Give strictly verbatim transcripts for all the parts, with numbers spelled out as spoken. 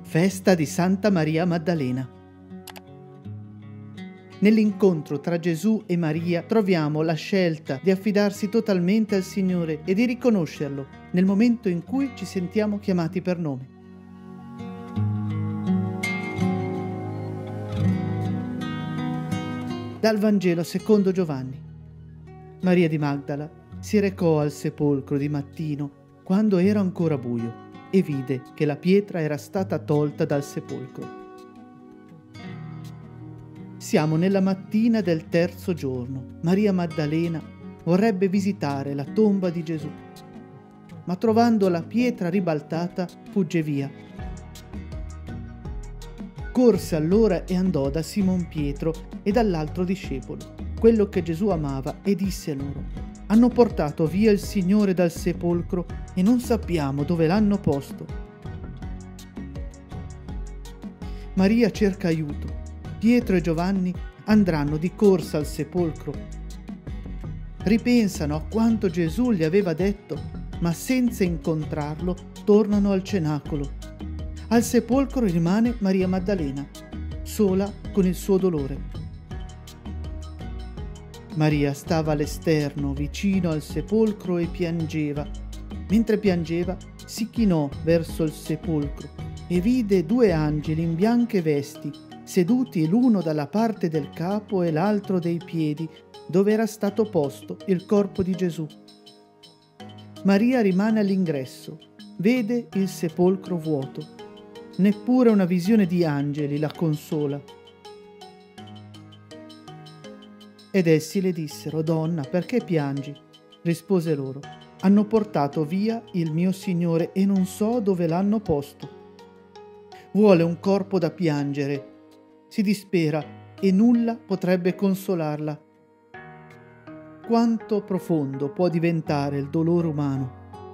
Festa di Santa Maria Maddalena. Nell'incontro tra Gesù e Maria troviamo la scelta di affidarsi totalmente al Signore e di riconoscerlo nel momento in cui ci sentiamo chiamati per nome. Dal Vangelo secondo Giovanni. Maria di Magdala si recò al sepolcro di mattino quando era ancora buio e vide che la pietra era stata tolta dal sepolcro. Siamo nella mattina del terzo giorno. Maria Maddalena vorrebbe visitare la tomba di Gesù, ma trovando la pietra ribaltata fugge via. Corse allora e andò da Simon Pietro e dall'altro discepolo, quello che Gesù amava, e disse loro: hanno portato via il Signore dal sepolcro e non sappiamo dove l'hanno posto. Maria cerca aiuto. Pietro e Giovanni andranno di corsa al sepolcro. Ripensano a quanto Gesù gli aveva detto, ma senza incontrarlo tornano al cenacolo. Al sepolcro rimane Maria Maddalena, sola con il suo dolore. Maria stava all'esterno, vicino al sepolcro, e piangeva. Mentre piangeva, si chinò verso il sepolcro e vide due angeli in bianche vesti, seduti l'uno dalla parte del capo e l'altro dei piedi, dove era stato posto il corpo di Gesù. Maria rimane all'ingresso, vede il sepolcro vuoto. Neppure una visione di angeli la consola. Ed essi le dissero: donna, perché piangi? Rispose loro: hanno portato via il mio Signore e non so dove l'hanno posto. Vuole un corpo da piangere. Si dispera e nulla potrebbe consolarla. Quanto profondo può diventare il dolore umano.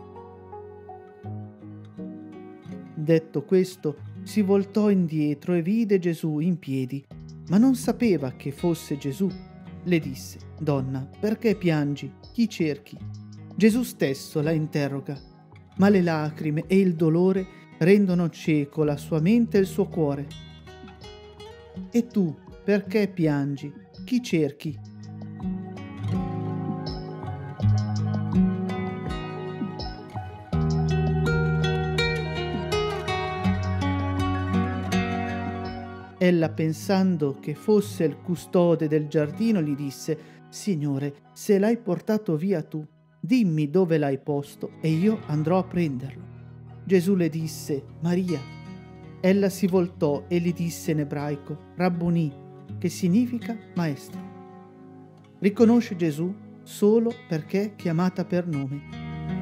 Detto questo, si voltò indietro e vide Gesù in piedi, ma non sapeva che fosse Gesù. Le disse: donna, perché piangi? Chi cerchi? Gesù stesso la interroga, ma le lacrime e il dolore rendono cieco la sua mente e il suo cuore. E tu, perché piangi? Chi cerchi? Ella, pensando che fosse il custode del giardino, gli disse: Signore, se l'hai portato via tu, dimmi dove l'hai posto e io andrò a prenderlo. Gesù le disse: Maria. Ella si voltò e gli disse in ebraico: Rabboni, che significa maestro. Riconosce Gesù solo perché è chiamata per nome.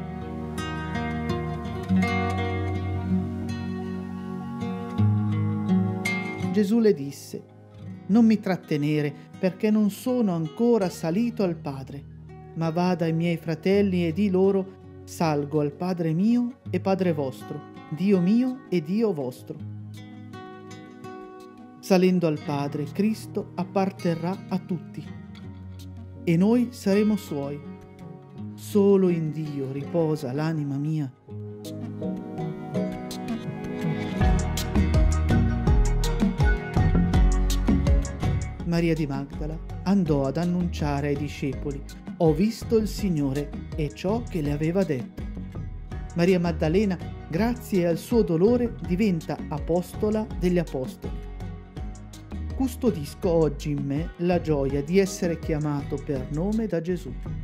Gesù le disse: non mi trattenere, perché non sono ancora salito al Padre, ma vada ai miei fratelli e di loro: salgo al Padre mio e Padre vostro, Dio mio e Dio vostro. Salendo al Padre, Cristo apparterrà a tutti, e noi saremo suoi. Solo in Dio riposa l'anima mia. Maria di Magdala andò ad annunciare ai discepoli: ho visto il Signore e ciò che le aveva detto. Maria Maddalena, grazie al suo dolore, diventa apostola degli apostoli. Custodisco oggi in me la gioia di essere chiamato per nome da Gesù.